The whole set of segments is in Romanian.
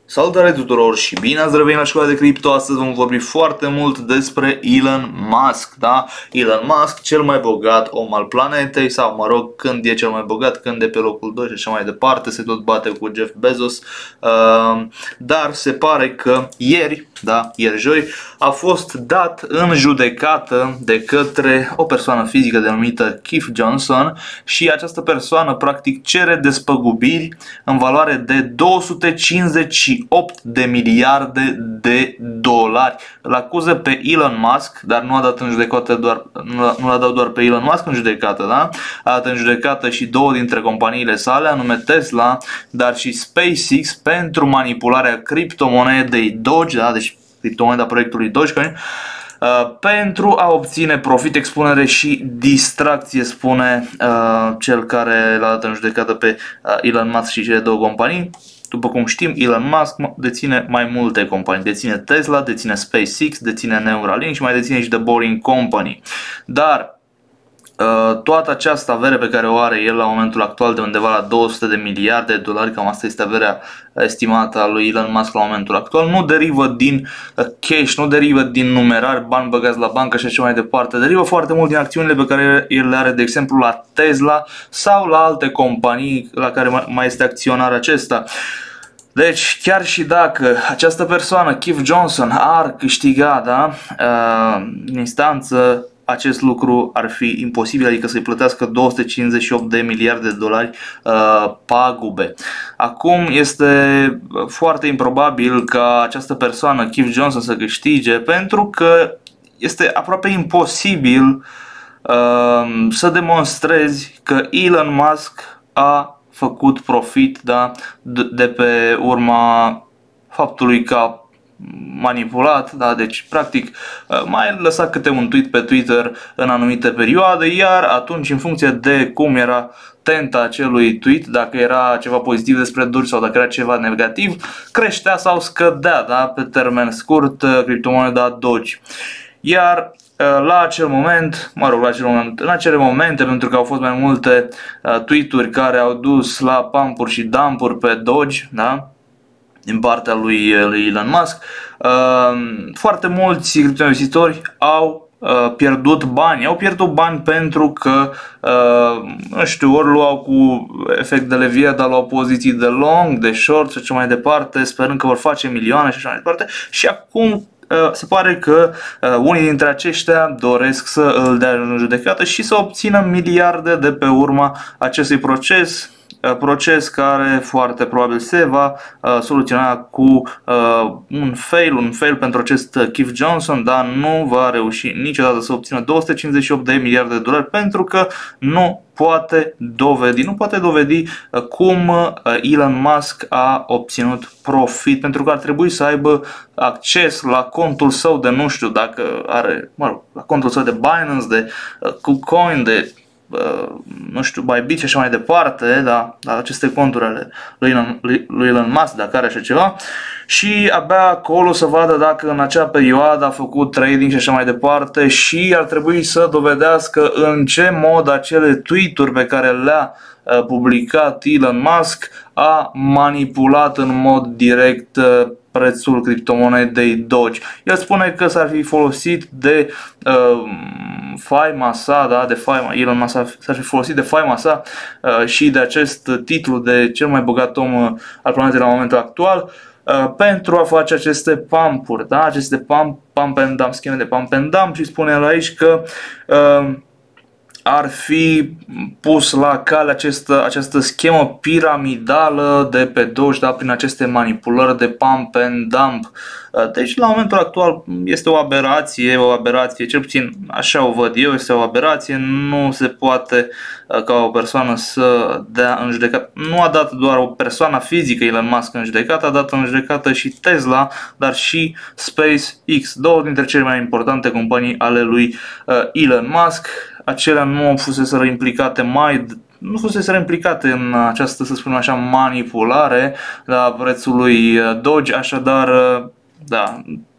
Salutare tuturor și bine ați revenit la Școala de Cripto. Astăzi vom vorbi foarte mult despre Elon Musk, da? Elon Musk, cel mai bogat om al planetei, sau mă rog, când e cel mai bogat, când e pe locul 2 și așa mai departe, se tot bate cu Jeff Bezos. Dar se pare că ieri joi, a fost dat în judecată de către o persoană fizică denumită Keith Johnson și această persoană practic cere despăgubiri în valoare de 258 de miliarde de dolari. Îl acuză pe Elon Musk, dar nu a dat în judecată nu l-a dat doar pe Elon Musk în judecată, da? A dat în judecată și două dintre companiile sale, anume Tesla, dar și SpaceX, pentru manipularea criptomonedei Doge, da? Deci criptomoneda proiectului Dogecoin, pentru a obține profit, expunere și distracție, spune cel care l-a dat în judecată pe Elon Musk și cele două companii. După cum știm, Elon Musk deține mai multe companii. Deține Tesla, deține SpaceX, deține Neuralink și mai deține și The Boring Company. Dar toată această avere pe care o are el la momentul actual, de undeva la 200 de miliarde de dolari, cam asta este averea estimată a lui Elon Musk la momentul actual, nu derivă din cash, nu derivă din numerari, bani băgați la bancă și așa mai departe, derivă foarte mult din acțiunile pe care el le are, de exemplu, la Tesla sau la alte companii la care mai este acționar acesta. Deci, chiar și dacă această persoană, Keith Johnson, ar câștiga, da, în instanță, acest lucru ar fi imposibil, adică să-i plătească 258 de miliarde de dolari pagube. Acum este foarte improbabil ca această persoană, Keith Johnson, să câștige, pentru că este aproape imposibil să demonstrezi că Elon Musk a făcut profit, da, de pe urma faptului că a manipulat, da? Deci practic mai lăsat câte un tweet pe Twitter în anumite perioade, iar atunci, în funcție de cum era tenta acelui tweet, dacă era ceva pozitiv despre Doge sau dacă era ceva negativ, creștea sau scădea, da? Pe termen scurt, criptomoneda Doge. Iar la acel moment, în acele momente, pentru că au fost mai multe tweet-uri care au dus la pump-uri și dump-uri pe Doge, da? Din partea lui Elon Musk, foarte mulți criptoinvestitori au pierdut bani. Au pierdut bani pentru că, nu știu, ori luau cu efect de levier, dar luau poziții de long, de short și așa mai departe, sperând că vor face milioane și așa mai departe. Și acum se pare că unii dintre aceștia doresc să îl dea în judecată și să obțină miliarde de pe urma acestui proces care foarte probabil se va soluționa cu un fail pentru acest Keith Johnson, dar nu va reuși niciodată să obțină 258 de miliarde de dolari pentru că nu poate dovedi cum Elon Musk a obținut profit, pentru că ar trebui să aibă acces la contul său de, nu știu dacă are, la contul său de Binance, de KuCoin, de nu știu, Bybit și așa mai departe, da, aceste conturi ale lui Elon Musk, dacă are așa ceva, și abia acolo să vadă dacă în acea perioadă a făcut trading și așa mai departe și ar trebui să dovedească în ce mod acele tweet-uri pe care le-a publicat Elon Musk a manipulat în mod direct prețul criptomonedei Doge. El spune că s-ar fi folosit de faima sa, da, Elon Musk s-ar fi folosit de faima sa și de acest titlu de cel mai bogat om al planetei la momentul actual pentru a face aceste pump-uri, da, aceste pump and dump, scheme de pump and dump, și spune el aici că ar fi pus la cale această schemă piramidală de pe Doge, da, prin aceste manipulări de pump and dump. Deci la momentul actual este o aberație, cel puțin așa o văd eu, este o aberație. Nu se poate ca o persoană să dea în judecată. Nu a dat doar o persoană fizică Elon Musk în judecată, a dat în judecată și Tesla, dar și SpaceX, două dintre cele mai importante companii ale lui Elon Musk. Acelea nu fuseseră implicate în această, să spunem așa, manipulare la prețului Doge, așadar, da,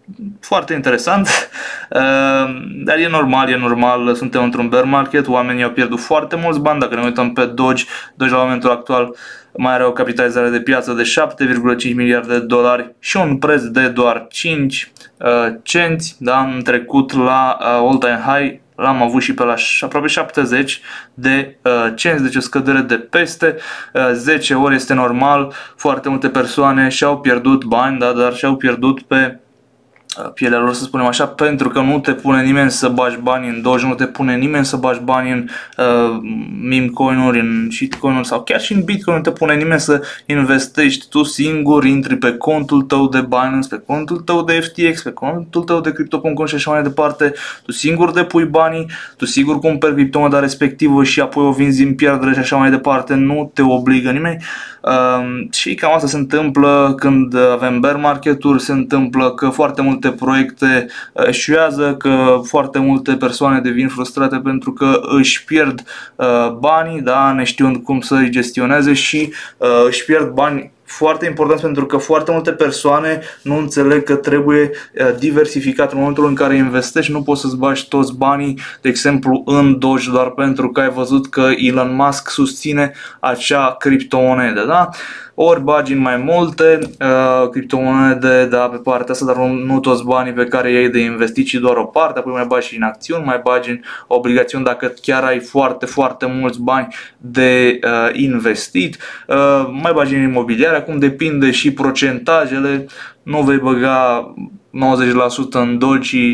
foarte interesant, dar e normal, suntem într-un bear market, oamenii au pierdut foarte mulți bani. Dacă ne uităm pe Doge la momentul actual mai are o capitalizare de piață de 7,5 miliarde de dolari și un preț de doar 5 cenți, da? În trecut la all-time high l-am avut și pe la aproape 70 de cenți, deci o scădere de peste 10 ori. Este normal, foarte multe persoane și-au pierdut bani, da? Dar și-au pierdut pe pielea lor, să spunem așa, pentru că nu te pune nimeni să bagi bani în Doge, nu te pune nimeni să bagi bani în meme coin-uri, în shitcoin-uri sau chiar și în Bitcoin, nu te pune nimeni să investești. Tu singur intri pe contul tău de Binance, pe contul tău de FTX, pe contul tău de Crypto.com și așa mai departe. Tu singur depui banii, tu singur cumperi criptomoneda respectivă și apoi o vinzi în pierdere și așa mai departe. Nu te obligă nimeni. Și cam asta se întâmplă când avem bear market-uri, se întâmplă că foarte multe proiecte eșuează, că foarte multe persoane devin frustrate pentru că își pierd banii, da, neștiind cum să îi gestioneze și își pierd bani foarte important, pentru că foarte multe persoane nu înțeleg că trebuie diversificat. În momentul în care investești, nu poți să-ți bagi toți banii, de exemplu, în Doge doar pentru că ai văzut că Elon Musk susține acea criptomonedă, da? Ori bagi în mai multe criptomonede, da, pe partea asta, dar nu toți banii pe care i-ai de investit, ci doar o parte. Apoi mai bagi și în acțiuni, mai bagi în obligațiuni dacă chiar ai foarte mulți bani de investit, mai bagi în imobiliare. Acum depinde și procentajele, nu vei băga 90% în Doge,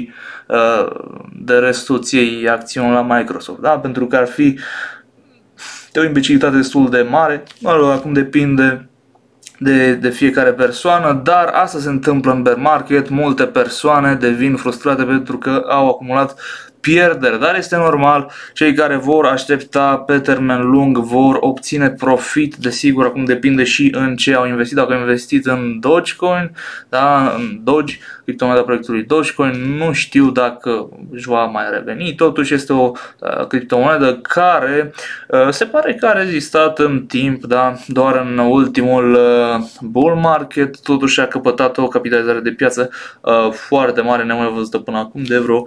de restul ți iei acțiuni la Microsoft, da? Pentru că ar fi o imbecilitate destul de mare. Acum depinde de fiecare persoană, dar asta se întâmplă în bear market. Multe persoane devin frustrate pentru că au acumulat pierderi, dar este normal. Cei care vor aștepta pe termen lung vor obține profit, desigur. Acum depinde și în ce au investit. Dacă au investit în Dogecoin, da, în Doge, criptomoneda proiectului Dogecoin, nu știu dacă își va mai reveni. Totuși este o criptomonedă care se pare că a rezistat în timp, da, doar în ultimul bull market totuși a căpătat o capitalizare de piață foarte mare, nemai văzută până acum, de vreo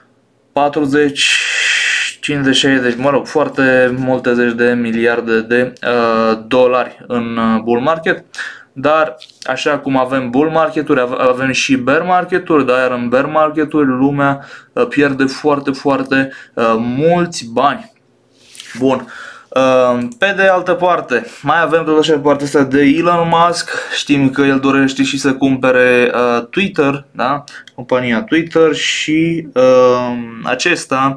40, 50, 60, mă rog, foarte multe zeci de miliarde de dolari în bull market. Dar așa cum avem bull market-uri, avem și bear market-uri, dar iar în bear market-uri lumea pierde foarte mulți bani. Bun. Pe de altă parte, mai avem tot așa partea asta de Elon Musk. Știm că el dorește și să cumpere Twitter, da? Compania Twitter, și acesta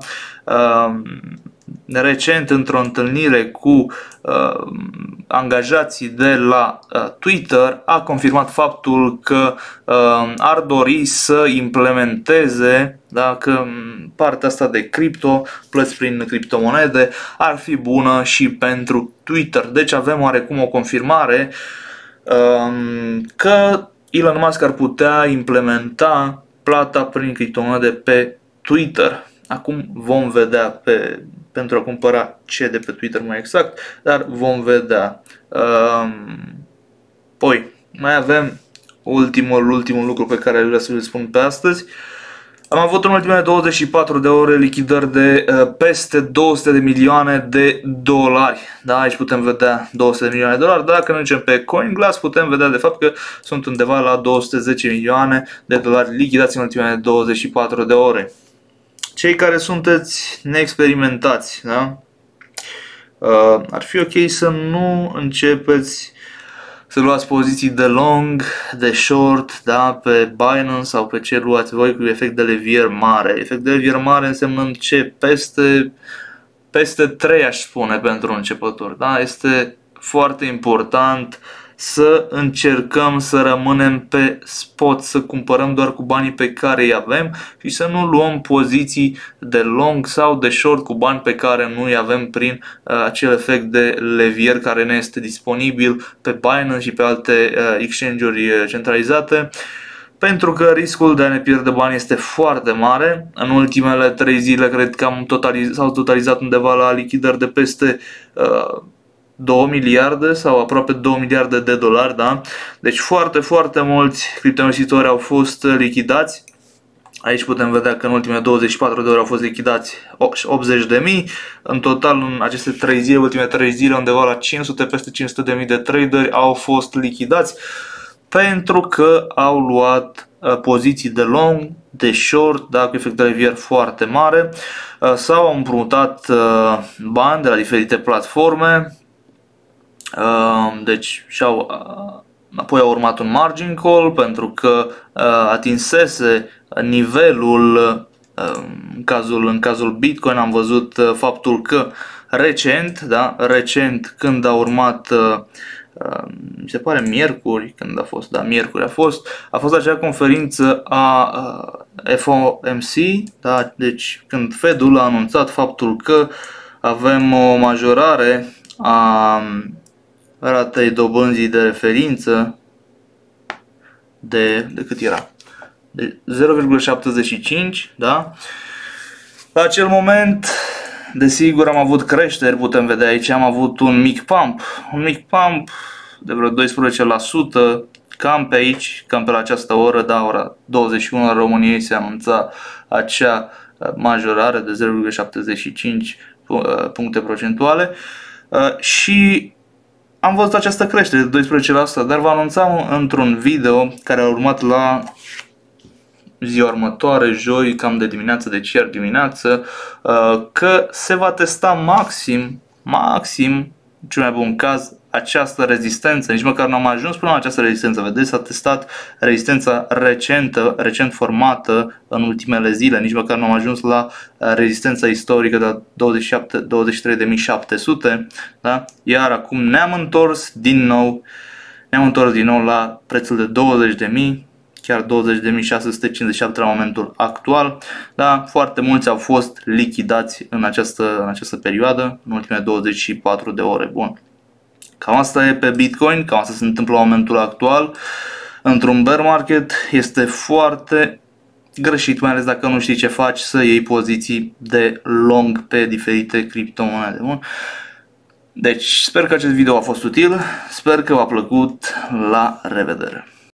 recent, într-o întâlnire cu angajații de la Twitter, a confirmat faptul că ar dori să implementeze, da, că partea asta de cripto, plăți prin criptomonede, ar fi bună și pentru Twitter. Deci avem oarecum o confirmare că Elon Musk ar putea implementa plata prin criptomonede pe Twitter. Acum vom vedea pentru a cumpăra ce de pe Twitter mai exact, dar vom vedea. Poi mai avem ultimul lucru pe care vreau să vi-l spun pe astăzi. Am avut în ultimele 24 de ore lichidări de peste 200 de milioane de dolari. Da, aici putem vedea 200 de milioane de dolari. Dacă ne ducem pe CoinGlass, putem vedea de fapt că sunt undeva la 210 milioane de dolari lichidați în ultimele 24 de ore. Cei care sunteți neexperimentați, da? Ar fi ok să nu începeți să luați poziții de long, de short, da? Pe Binance sau pe ce luați voi, cu efect de levier mare. Efect de levier mare însemnând ce? Peste 3, aș spune, pentru începători, da? Este foarte important să încercăm să rămânem pe spot, să cumpărăm doar cu banii pe care îi avem și să nu luăm poziții de long sau de short cu bani pe care nu îi avem prin acel efect de levier care ne este disponibil pe Binance și pe alte exchange-uri centralizate. Pentru că riscul de a ne pierde bani este foarte mare. În ultimele 3 zile cred că s-au totalizat undeva la lichidări de peste 2 miliarde sau aproape 2 miliarde de dolari, da? Deci foarte, foarte mulți criptoinvestitori au fost lichidați. Aici putem vedea că în ultimele 24 de ore au fost lichidați 80.000. În total, în aceste 3 zile, ultimele 3 zile, undeva la 500, peste 500.000 de traderi au fost lichidați pentru că au luat poziții de long, de short, da, cu efect de levier foarte mare, sau au împrumutat bani de la diferite platforme. Deci apoi a urmat un margin call pentru că atinsese nivelul, în cazul Bitcoin am văzut faptul că recent când a urmat, mi se pare miercuri, când a fost, da, miercuri a fost acea conferință a FOMC, da, deci când Fedul a anunțat faptul că avem o majorare a ratei dobânzii de referință de cât era? De 0,75, da? La acel moment, desigur, am avut creșteri, putem vedea aici, am avut un mic pump de vreo 12%, cam pe aici, cam pe la această oră, da, ora 21 la României se anunța acea majorare de 0,75 puncte procentuale și am văzut această creștere de 12%, dar vă anunțam într-un video care a urmat la ziua următoare, joi, cam de dimineață, deci ieri dimineață, că se va testa maxim, în cel mai bun caz, această rezistență. Nici măcar nu am ajuns până la această rezistență. Vedeți, s-a testat rezistența recent formată în ultimele zile. Nici măcar nu am ajuns la rezistența istorică de 23.700, da? Iar acum ne-am întors din nou la prețul de 20.000, chiar 20.657 la momentul actual. Da? Foarte mulți au fost lichidați în această perioadă, în ultimele 24 de ore. Bun. Cam asta e pe Bitcoin, cam asta se întâmplă la momentul actual. Într-un bear market este foarte greșit, mai ales dacă nu știi ce faci, să iei poziții de long pe diferite criptomonede. Bun? Deci sper că acest video a fost util, sper că v-a plăcut, la revedere!